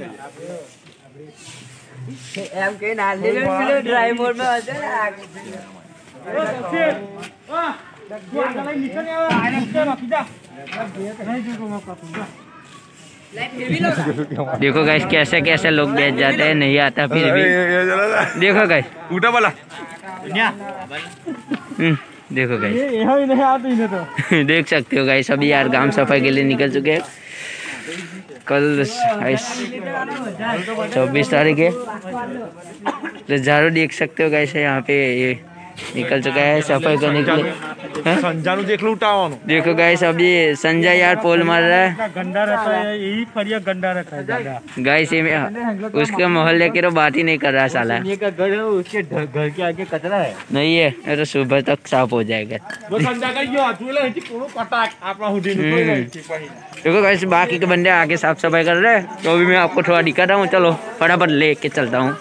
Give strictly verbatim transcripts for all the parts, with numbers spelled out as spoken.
em cái nào đi lên drive một mà thế là देखो guys कैसे कैसे लोग बैठ जाते हैं, नहीं आता फिर भी। देखो गाइस उल्टा वाला देखो गाइस देख सकते हो गाइस। अभी यार गांव सफाई के लिए निकल चुके हैं। कल चौबीस तारीख है तो झाड़ू देख सकते हो गाइस यहाँ पे ये निकल चुका है सफाई करने के लिए। संजय नु देख लो उठाओ। देखो गाइस अभी संजय यार पोल मार रहा है। गंदा रहता है यही फरिया गंदा रहता है ज्यादा गाइस ये उसके मोहल्ले के तो बात ही नहीं कर रहा साला। ये का घर है उसके घर के आगे कचरा है नहीं है ये तो सुबह तक साफ हो जाएगा। वो संजय का यो तुले हिची कोनो कटाक आपला हुडी देखो गाइस बाकी के बंदे आगे साफ सफाई कर रहे हैं तो अभी मैं आपको थोड़ा दिखाता हूँ। चलो फटाफट लेके चलता हूँ।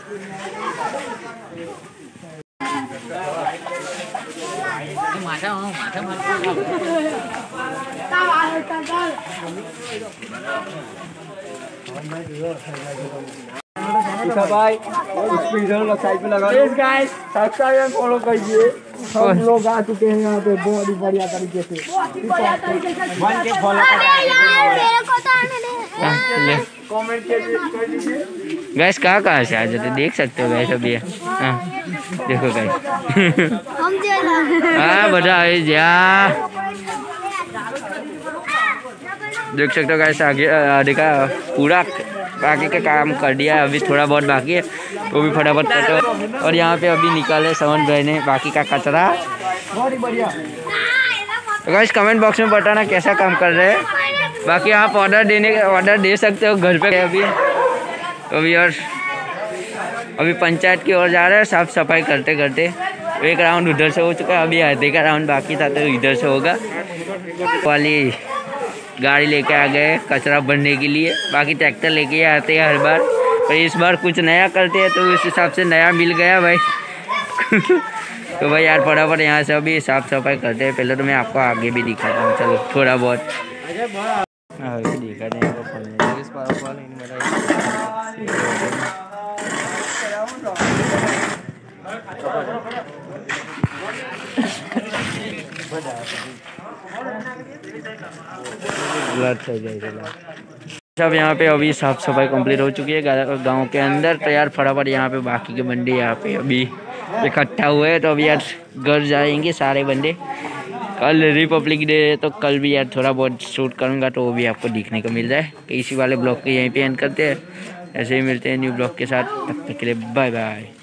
भाई स्पीड साइड पे लगा गाइस सब्सक्राइब फॉलो करिए। सब लोग आ चुके हैं यहाँ पे बहुत ही बढ़िया तरीके से मन के फॉलो कमेंट कर दीजिए। गैस कहाँ कहाँ से आ जाते देख सकते हो गैस अभी। हाँ देखो गैस हाँ बता जा देख सकते हो गैस आगे आगे का पूरा बाकी का काम कर दिया है। अभी थोड़ा बहुत बाकी है तो भी फटाफट करो। और यहाँ पे अभी निकाले सावन भाई ने बाकी का कचरा। बहुत ही बढ़िया। तो गाइस कमेंट बॉक्स में बताना कैसा काम कर रहे हैं। बाकी आप ऑर्डर देने ऑर्डर दे सकते हो घर पे। अभी तो अभी और अभी पंचायत की ओर जा रहे हैं साफ सफाई करते करते। एक राउंड उधर से हो चुका है, अभी आधे का राउंड बाकी था तो इधर से होगा। वाली गाड़ी लेके आ गए कचरा भरने के लिए। बाकी ट्रैक्टर लेके आते हैं हर बार पर इस बार कुछ नया करते हैं तो उस हिसाब से नया मिल गया भाई। तो भाई यार फटाफट यहाँ से अभी साफ सफाई करते हैं। पहले तो मैं आपको आगे भी दिखाता हूँ चलो थोड़ा बहुत दिखा दें। सब यहाँ पे अभी साफ सफाई कंप्लीट हो चुकी है गांव के अंदर। तो यार फटाफट यहाँ पे बाकी के बंदे यहाँ पे अभी इकट्ठा हुए हैं तो अभी यार घर जाएंगे सारे बंदे। कल रिपब्लिक डे है तो कल भी यार थोड़ा बहुत शूट करूँगा तो वो भी आपको दिखने को मिल जाए। इसी वाले ब्लॉग के यहीं पे एंड करते हैं। ऐसे ही मिलते हैं न्यू ब्लॉग के साथ। तब तक के लिए बाय बाय।